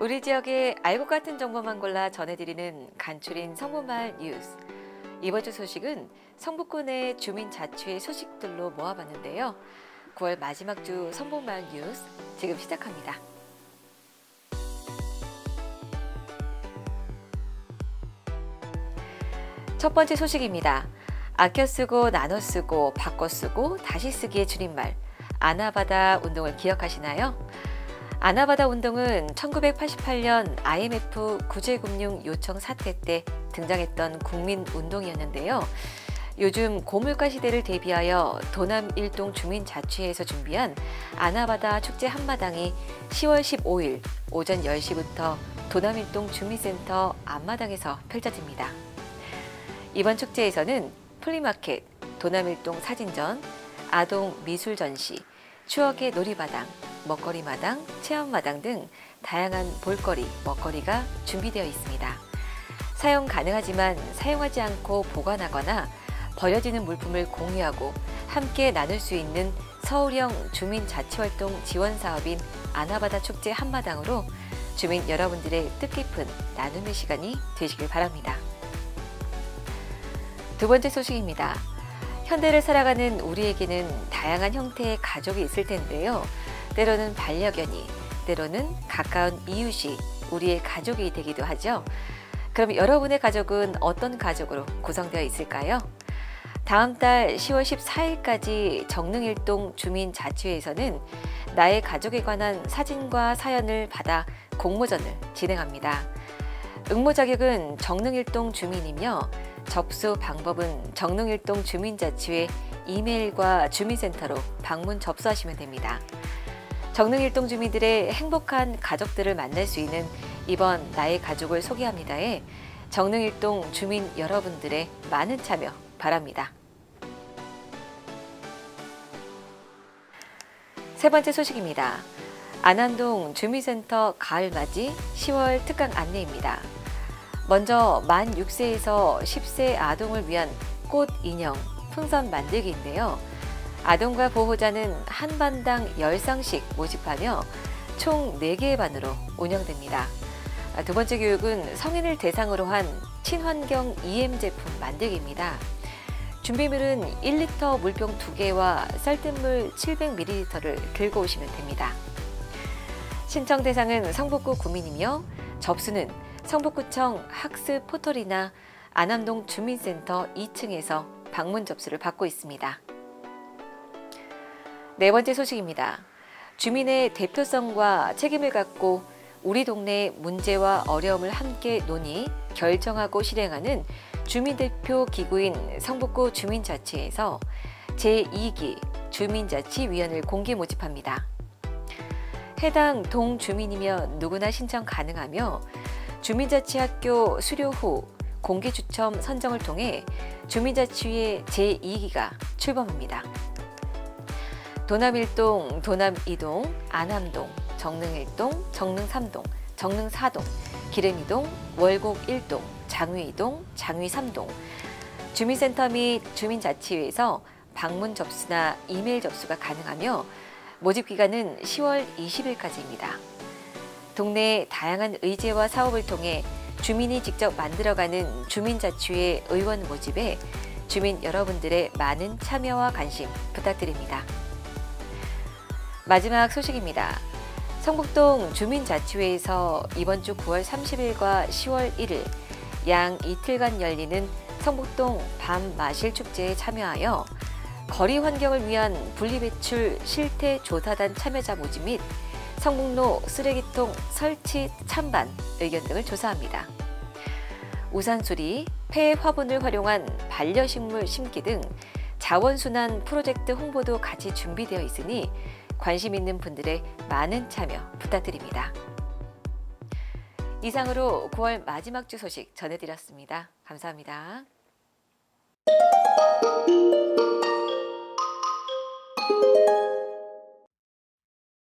우리 지역의 알고 같은 정보만 골라 전해드리는 간추린 성북마을 뉴스. 이번 주 소식은 성북군의 주민자치회 소식들로 모아봤는데요. 9월 마지막 주 성북마을 뉴스 지금 시작합니다. 첫 번째 소식입니다. 아껴 쓰고 나눠 쓰고 바꿔 쓰고 다시 쓰기의 줄임말 아나바다 운동을 기억하시나요? 아나바다 운동은 1988년 IMF 구제금융 요청 사태 때 등장했던 국민운동이었는데요. 요즘 고물가 시대를 대비하여 도남 일동 주민자치회에서 준비한 아나바다 축제 한마당이 10월 15일 오전 10시부터 도남 일동 주민센터 앞마당에서 펼쳐집니다. 이번 축제에서는 플리마켓, 도남 일동 사진전, 아동 미술 전시, 추억의 놀이마당, 먹거리마당, 체험마당 등 다양한 볼거리, 먹거리가 준비되어 있습니다. 사용 가능하지만 사용하지 않고 보관하거나 버려지는 물품을 공유하고 함께 나눌 수 있는 서울형 주민자치활동 지원 사업인 아나바다 축제 한마당으로 주민 여러분들의 뜻깊은 나눔의 시간이 되시길 바랍니다. 두 번째 소식입니다. 현대를 살아가는 우리에게는 다양한 형태의 가족이 있을 텐데요. 때로는 반려견이, 때로는 가까운 이웃이 우리의 가족이 되기도 하죠. 그럼 여러분의 가족은 어떤 가족으로 구성되어 있을까요? 다음 달 10월 14일까지 정릉일동 주민자치회에서는 나의 가족에 관한 사진과 사연을 받아 공모전을 진행합니다. 응모 자격은 정릉일동 주민이며 접수 방법은 정릉일동 주민자치회 이메일과 주민센터로 방문 접수하시면 됩니다. 정릉일동 주민들의 행복한 가족들을 만날 수 있는 이번 나의 가족을 소개합니다에 정릉일동 주민 여러분들의 많은 참여 바랍니다. 세 번째 소식입니다. 안암동 주민센터 가을맞이 10월 특강 안내입니다. 먼저 만 6세에서 10세 아동을 위한 꽃 인형 풍선 만들기인데요. 아동과 보호자는 한 반당 10쌍씩 모집하며 총 4개의 반으로 운영됩니다. 두 번째 교육은 성인을 대상으로 한 친환경 EM 제품 만들기입니다. 준비물은 1리터 물병 2개와 쌀뜨물 700ml를 들고 오시면 됩니다. 신청 대상은 성북구 구민이며 접수는 성북구청 학습 포털이나 안암동 주민센터 2층에서 방문 접수를 받고 있습니다. 네 번째 소식입니다. 주민의 대표성과 책임을 갖고 우리 동네의 문제와 어려움을 함께 논의, 결정하고 실행하는 주민대표 기구인 성북구 주민자치회에서 제2기 주민자치위원을 공개 모집합니다. 해당 동 주민이면 누구나 신청 가능하며 주민자치학교 수료 후 공개 추첨 선정을 통해 주민자치회 제2기가 출범합니다. 도남 1동, 도남 2동, 안암동, 정릉 1동, 정릉 3동, 정릉 4동, 기름 2동, 월곡 1동, 장위 2동, 장위 3동, 주민센터 및 주민자치회에서 방문 접수나 이메일 접수가 가능하며 모집 기간은 10월 20일까지입니다. 동네의 다양한 의제와 사업을 통해 주민이 직접 만들어가는 주민자치회 의원 모집에 주민 여러분들의 많은 참여와 관심 부탁드립니다. 마지막 소식입니다. 성북동 주민자치회에서 이번 주 9월 30일과 10월 1일 양 이틀간 열리는 성북동 밤마실축제에 참여하여 거리 환경을 위한 분리배출 실태조사단 참여자 모집 및 성북로 쓰레기통 설치 찬반 의견 등을 조사합니다. 우산수리, 폐 화분을 활용한 반려식물 심기 등 자원순환 프로젝트 홍보도 같이 준비되어 있으니 관심 있는 분들의 많은 참여 부탁드립니다. 이상으로 9월 마지막 주 소식 전해드렸습니다. 감사합니다.